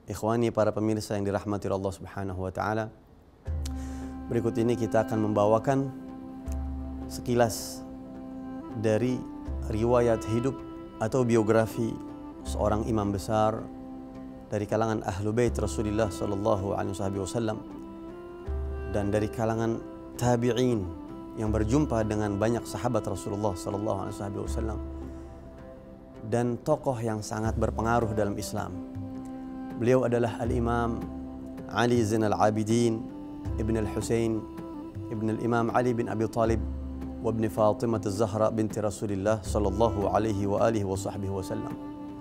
Ikhwani, para pemirsa yang dirahmati Allah Subhanahu wa taala. Berikut ini kita akan membawakan sekilas dari riwayat hidup atau biografi seorang imam besar dari kalangan Ahlu Bait Rasulullah sallallahu alaihi wasallam dan dari kalangan tabi'in yang berjumpa dengan banyak sahabat Rasulullah sallallahu alaihi wasallam dan tokoh yang sangat berpengaruh dalam Islam. Beliau adalah Al-Imam Ali Zainal Abidin Ibn Al-Husain Ibn Al-Imam Ali bin Abi Talib wa Ibn Fatimah Az-Zahra binti Rasulullah sallallahu alaihi wa alihi wa sahbihi wasallam.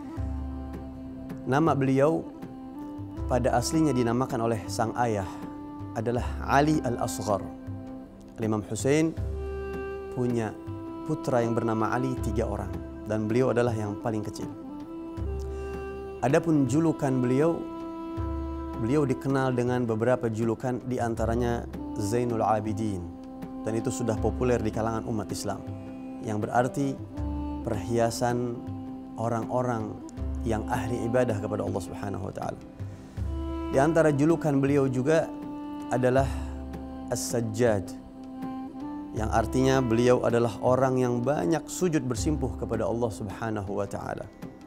Nama beliau pada aslinya dinamakan oleh sang ayah adalah Ali Al-Asghar. Al-Imam Husain punya putra yang bernama Ali 3 orang dan beliau adalah yang paling kecil. Adapun julukan beliau dikenal dengan beberapa julukan, di antaranya Zainul Abidin, dan itu sudah populer di kalangan umat Islam, yang berarti perhiasan orang-orang yang ahli ibadah kepada Allah Subhanahu wa taala. Di antara julukan beliau juga adalah As-Sajjad, yang artinya beliau adalah orang yang banyak sujud bersimpuh kepada Allah Subhanahu wa taala.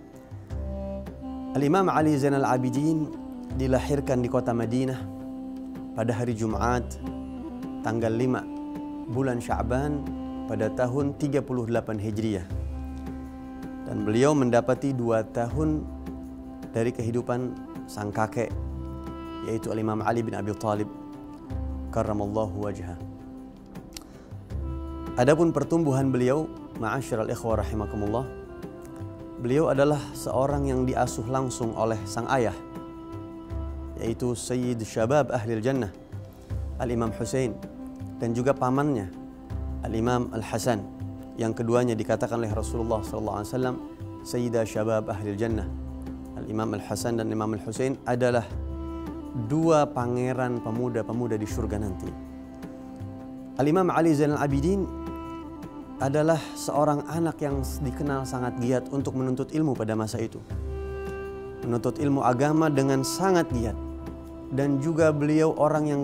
Al-Imam Ali Zainal Abidin dilahirkan di kota Madinah pada hari Jumat tanggal 5 bulan Sya'ban pada tahun 38 Hijriah. Dan beliau mendapati 2 tahun dari kehidupan sang kakek, yaitu Al-Imam Ali bin Abi Talib karramallahu wajhah. Adapun pertumbuhan beliau, ma'asyiral ikhwah rahimakumullah, beliau adalah seorang yang diasuh langsung oleh sang ayah, yaitu Sayyid Syabab Ahlil Jannah Al-Imam Husain, dan juga pamannya Al-Imam Al-Hasan, yang keduanya dikatakan oleh Rasulullah SAW Sayyidah Syabab Ahlil Jannah. Al-Imam Al-Hasan dan Imam Al-Husain adalah 2 pangeran pemuda-pemuda di surga nanti. Al-Imam Ali Zainal Abidin adalah seorang anak yang dikenal sangat giat untuk menuntut ilmu pada masa itu. Menuntut ilmu agama dengan sangat giat. Dan juga beliau orang yang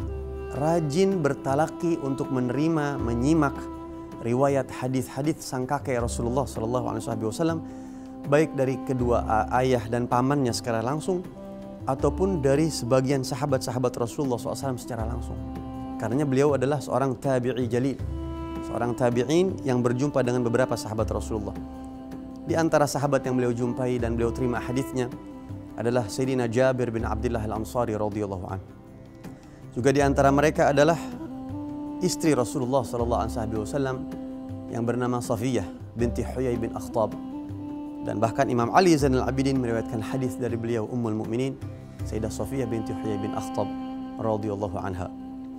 rajin bertalaki untuk menerima, menyimak riwayat hadis-hadis sang kakek Rasulullah SAW, baik dari kedua ayah dan pamannya secara langsung, ataupun dari sebagian sahabat-sahabat Rasulullah SAW secara langsung. Karena beliau adalah seorang tabi'i jalil, seorang tabi'in yang berjumpa dengan beberapa sahabat Rasulullah. Di antara sahabat yang beliau jumpai dan beliau terima hadisnya adalah Sayyidina Jabir bin Abdullah Al-Ansari radhiyallahu anhu. Juga di antara mereka adalah istri Rasulullah sallallahu alaihi wasallam yang bernama Safiyah binti Huyai bin Akhtab. Dan bahkan Imam Ali Zainal Abidin meriwayatkan hadis dari beliau Ummul Mukminin Sayyidah Safiyah binti Huyai bin Akhtab radhiyallahu anha.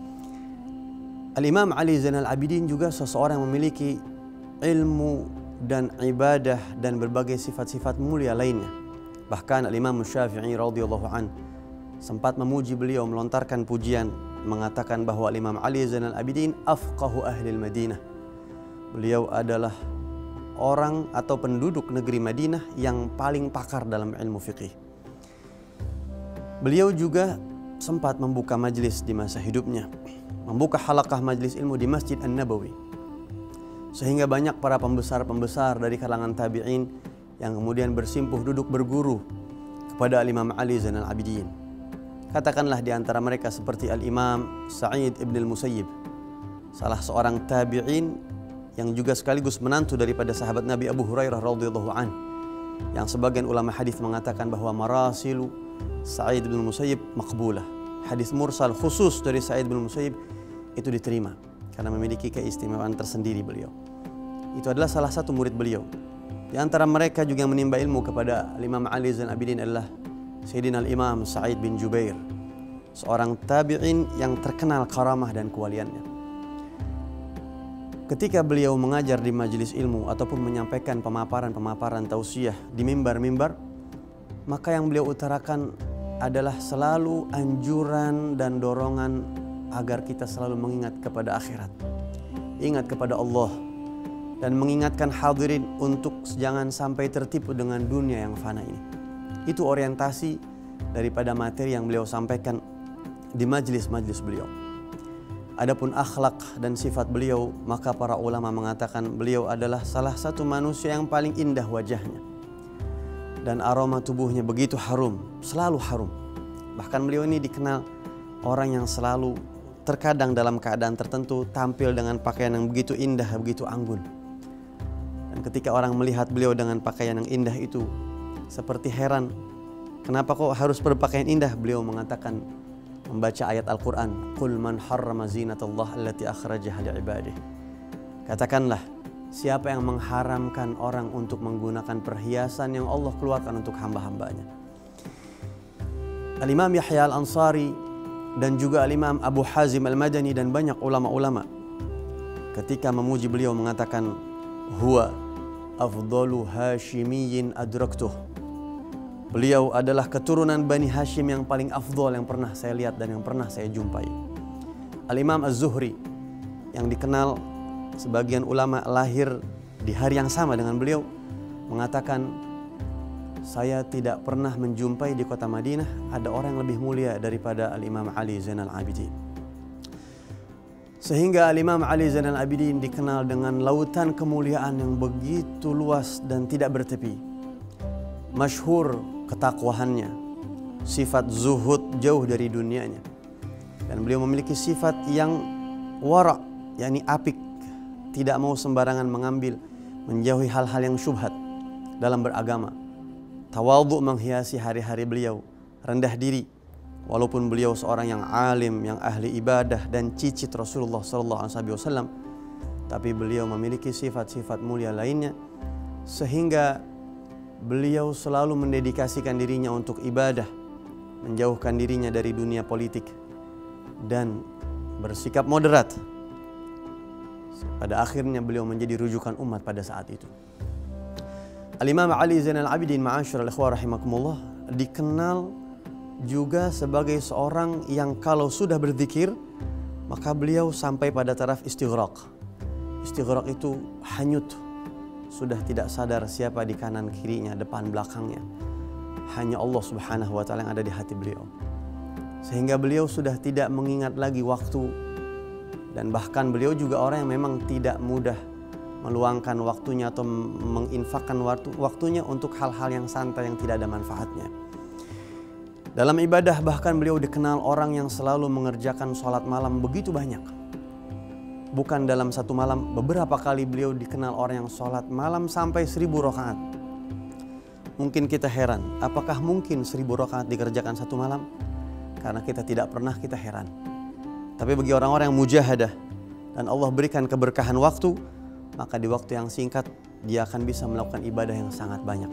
Al-Imam Ali Zainal Abidin juga seseorang yang memiliki ilmu dan ibadah dan berbagai sifat-sifat mulia lainnya. Bahkan Al-Imam Syafi'i radhiyallahu an sempat memuji beliau, melontarkan pujian, mengatakan bahwa Al-Imam Ali Zainal Abidin afqahu ahlil Madinah. Beliau adalah orang atau penduduk negeri Madinah yang paling pakar dalam ilmu fiqih. Beliau juga sempat membuka majlis di masa hidupnya, membuka halaqah majlis ilmu di Masjid An-Nabawi, sehingga banyak para pembesar-pembesar dari kalangan tabi'in yang kemudian bersimpuh duduk berguru kepada Al-Imam Ali Zainal Abidin. Katakanlah di antara mereka seperti Al-Imam Sa'id ibn al-Musayyib, salah seorang tabi'in yang juga sekaligus menantu daripada sahabat Nabi Abu Hurairah radhiyallahu an, yang sebagian ulama hadis mengatakan bahwa marasilu Sa'id ibn al-Musayyib maqbulah. Hadis mursal khusus dari Sa'id bin Musayyib itu diterima karena memiliki keistimewaan tersendiri beliau. Itu adalah salah satu murid beliau. Di antara mereka juga yang menimba ilmu kepada Imam Ali Zainal Abidin adalah Sayyidina Al-Imam Sa'id bin Jubair, seorang tabi'in yang terkenal karamah dan kewaliannya. Ketika beliau mengajar di majelis ilmu ataupun menyampaikan pemaparan-pemaparan tausiah di mimbar-mimbar, maka yang beliau utarakan adalah selalu anjuran dan dorongan agar kita selalu mengingat kepada akhirat, ingat kepada Allah, dan mengingatkan hadirin untuk jangan sampai tertipu dengan dunia yang fana ini. Itu orientasi daripada materi yang beliau sampaikan di majlis-majlis beliau. Adapun akhlak dan sifat beliau, maka para ulama mengatakan beliau adalah salah satu manusia yang paling indah wajahnya. Dan aroma tubuhnya begitu harum, selalu harum. Bahkan beliau ini dikenal orang yang selalu terkadang dalam keadaan tertentu tampil dengan pakaian yang begitu indah, begitu anggun. Dan ketika orang melihat beliau dengan pakaian yang indah itu, seperti heran, kenapa kok harus berpakaian indah? Beliau mengatakan, membaca ayat Al-Quran, Qul man harrama zinatallah allati akhrajaha li'ibadih. Katakanlah, siapa yang mengharamkan orang untuk menggunakan perhiasan yang Allah keluarkan untuk hamba-hambanya. Al-Imam Yahya Al-Ansari dan juga Al-Imam Abu Hazim Al-Madani dan banyak ulama-ulama ketika memuji beliau mengatakan, Huwa afdalu hashimiyyin adraktuh. Beliau adalah keturunan Bani Hashim yang paling afdol yang pernah saya lihat dan yang pernah saya jumpai. Al-Imam Az-Zuhri yang dikenal sebagian ulama lahir di hari yang sama dengan beliau mengatakan, saya tidak pernah menjumpai di kota Madinah ada orang yang lebih mulia daripada Al-Imam Ali Zainal Abidin. Sehingga Al-Imam Ali Zainal Abidin dikenal dengan lautan kemuliaan yang begitu luas dan tidak bertepi. Masyhur ketakwahannya, sifat zuhud jauh dari dunianya. Dan beliau memiliki sifat yang wara', yakni apik, tidak mau sembarangan mengambil, menjauhi hal-hal yang syubhat dalam beragama. Tawadhu menghiasi hari-hari beliau, rendah diri, walaupun beliau seorang yang alim, yang ahli ibadah dan cicit Rasulullah SAW, tapi beliau memiliki sifat-sifat mulia lainnya, sehingga beliau selalu mendedikasikan dirinya untuk ibadah, menjauhkan dirinya dari dunia politik, dan bersikap moderat. Pada akhirnya beliau menjadi rujukan umat pada saat itu. Al-Imam Ali Zainal Abidin ma'asyiral ikhwah rahimakumullah dikenal juga sebagai seorang yang kalau sudah berzikir maka beliau sampai pada taraf istighraq. Istighraq itu hanyut, sudah tidak sadar siapa di kanan kirinya, depan belakangnya. Hanya Allah Subhanahu wa taala yang ada di hati beliau. Sehingga beliau sudah tidak mengingat lagi waktu, dan bahkan beliau juga orang yang memang tidak mudah meluangkan waktunya atau menginfakkan waktunya untuk hal-hal yang santai yang tidak ada manfaatnya. Dalam ibadah bahkan beliau dikenal orang yang selalu mengerjakan sholat malam begitu banyak. Bukan dalam satu malam, beberapa kali beliau dikenal orang yang sholat malam sampai 1000 rakaat. Mungkin kita heran, apakah mungkin 1000 rakaat dikerjakan satu malam? Karena kita tidak pernah, kita heran. Tapi bagi orang-orang yang mujahadah dan Allah berikan keberkahan waktu, maka di waktu yang singkat dia akan bisa melakukan ibadah yang sangat banyak.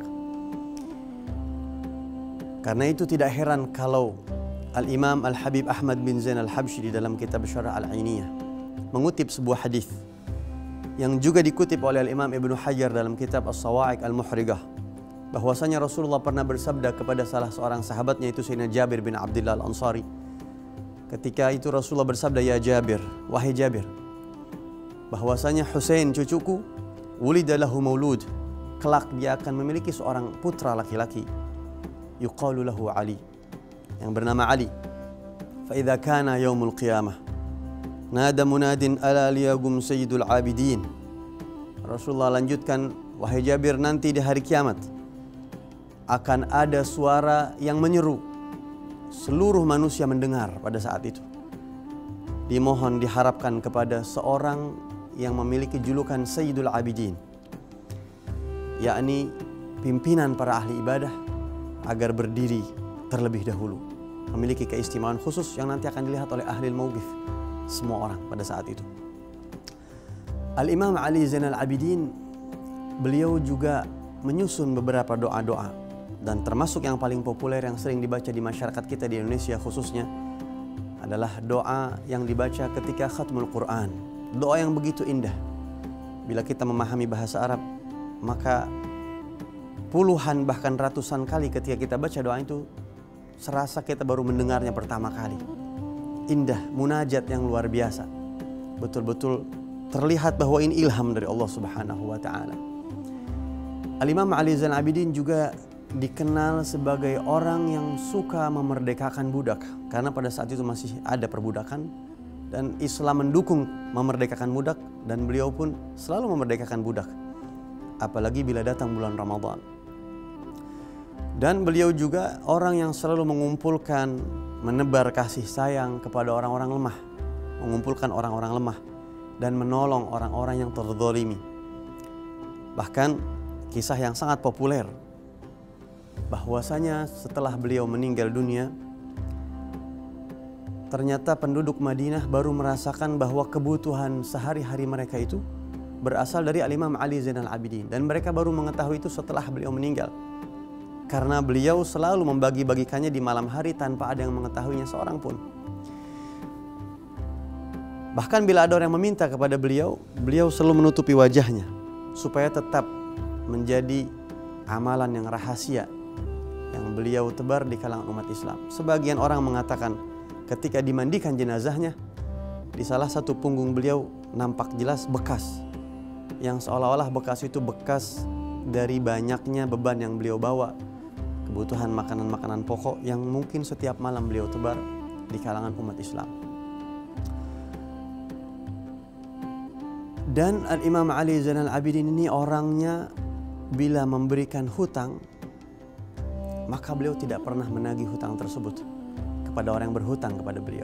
Karena itu tidak heran kalau Al-Imam Al-Habib Ahmad bin Zain Al-Habsyi di dalam kitab Syarah Al-Ainiyah mengutip sebuah hadis yang juga dikutip oleh Al-Imam Ibnu Hajar dalam kitab As-Sawa'iq Al-Muhrigah, bahwasanya Rasulullah pernah bersabda kepada salah seorang sahabatnya, itu Sayyidina Jabir bin Abdullah Al-Ansari. Ketika itu Rasulullah bersabda, ya Jabir, wahai Jabir, bahwasanya Husain cucuku, wulida lahu maulud, kelak dia akan memiliki seorang putra laki-laki, yuqalu lahu Ali, yang bernama Ali. Fa idza kana yaumul qiyamah nada munadin ala liyagum sayyidul abidin. Rasulullah lanjutkan, wahai Jabir, nanti di hari kiamat akan ada suara yang menyeru, seluruh manusia mendengar pada saat itu. Dimohon diharapkan kepada seorang yang memiliki julukan Sayyidul Abidin, yakni pimpinan para ahli ibadah, agar berdiri terlebih dahulu, memiliki keistimewaan khusus yang nanti akan dilihat oleh ahli mauqif, semua orang pada saat itu. Al-Imam Ali Zainal Abidin, beliau juga menyusun beberapa doa-doa, dan termasuk yang paling populer yang sering dibaca di masyarakat kita di Indonesia khususnya adalah doa yang dibaca ketika khatmul Quran. Doa yang begitu indah. Bila kita memahami bahasa Arab, maka puluhan bahkan ratusan kali ketika kita baca doa itu serasa kita baru mendengarnya pertama kali. Indah, munajat yang luar biasa. Betul-betul terlihat bahwa ini ilham dari Allah Subhanahu wa taala. Al-Imam Ali Zainal Abidin juga dikenal sebagai orang yang suka memerdekakan budak, karena pada saat itu masih ada perbudakan dan Islam mendukung memerdekakan budak, dan beliau pun selalu memerdekakan budak, apalagi bila datang bulan Ramadan. Dan beliau juga orang yang selalu mengumpulkan, menebar kasih sayang kepada orang-orang lemah, mengumpulkan orang-orang lemah dan menolong orang-orang yang terzalimi. Bahkan kisah yang sangat populer bahwasanya setelah beliau meninggal dunia, ternyata penduduk Madinah baru merasakan bahwa kebutuhan sehari-hari mereka itu berasal dari Al-Imam Ali Zainal Abidin, dan mereka baru mengetahui itu setelah beliau meninggal, karena beliau selalu membagi-bagikannya di malam hari tanpa ada yang mengetahuinya seorang pun. Bahkan bila ada orang yang meminta kepada beliau, beliau selalu menutupi wajahnya supaya tetap menjadi amalan yang rahasia yang beliau tebar di kalangan umat Islam. Sebagian orang mengatakan ketika dimandikan jenazahnya, di salah satu punggung beliau nampak jelas bekas, yang seolah-olah bekas itu bekas dari banyaknya beban yang beliau bawa, kebutuhan makanan-makanan pokok yang mungkin setiap malam beliau tebar di kalangan umat Islam. Dan Al-Imam Ali Zainal Abidin ini orangnya bila memberikan hutang, maka beliau tidak pernah menagih hutang tersebut kepada orang yang berhutang kepada beliau.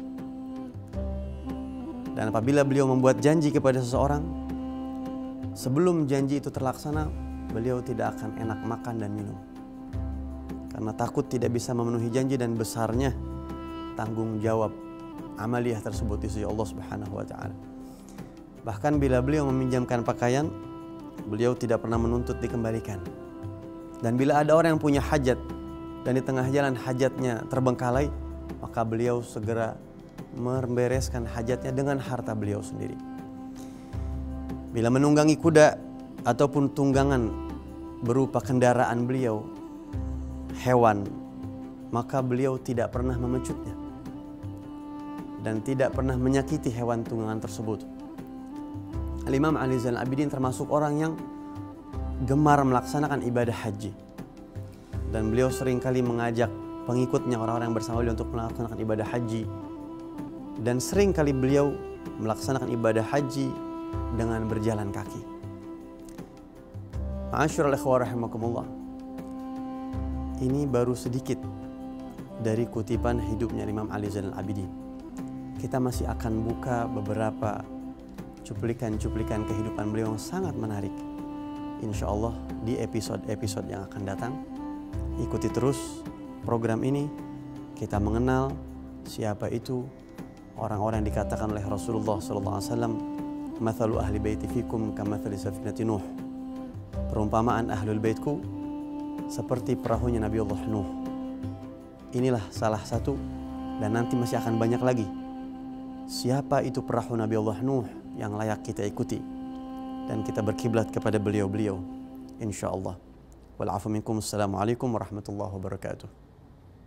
Dan apabila beliau membuat janji kepada seseorang, sebelum janji itu terlaksana, beliau tidak akan enak makan dan minum, karena takut tidak bisa memenuhi janji dan besarnya tanggung jawab amaliyah tersebut di sisi Allah Subhanahu wa taala. Bahkan bila beliau meminjamkan pakaian, beliau tidak pernah menuntut dikembalikan. Dan bila ada orang yang punya hajat dan di tengah jalan hajatnya terbengkalai, maka beliau segera membereskan hajatnya dengan harta beliau sendiri. Bila menunggangi kuda ataupun tunggangan berupa kendaraan beliau, hewan, maka beliau tidak pernah memecutnya dan tidak pernah menyakiti hewan tunggangan tersebut. Al-Imam Ali Zainal Abidin termasuk orang yang gemar melaksanakan ibadah haji, dan beliau seringkali mengajak pengikutnya, orang-orang yang bersama beliau, untuk melaksanakan ibadah haji, dan seringkali beliau melaksanakan ibadah haji dengan berjalan kaki. Ma'asyiral ikhwah rahimakumullah, ini baru sedikit dari kutipan hidupnya Imam Ali Zainal Abidin. Kita masih akan buka beberapa cuplikan-cuplikan kehidupan beliau yang sangat menarik, insya Allah di episode-episode yang akan datang. Ikuti terus program ini, kita mengenal siapa itu orang-orang yang dikatakan oleh Rasulullah SAW, mathalu ahli baiti fikum kamathali safinati Nuh, perumpamaan ahlul baitku seperti perahunya Nabi Allah Nuh. Inilah salah satu, dan nanti masih akan banyak lagi. Siapa itu perahu Nabi Allah Nuh yang layak kita ikuti dan kita berkiblat kepada beliau-beliau, insya Allah. Wal afu minkum. Assalamualaikum warahmatullahi wabarakatuh.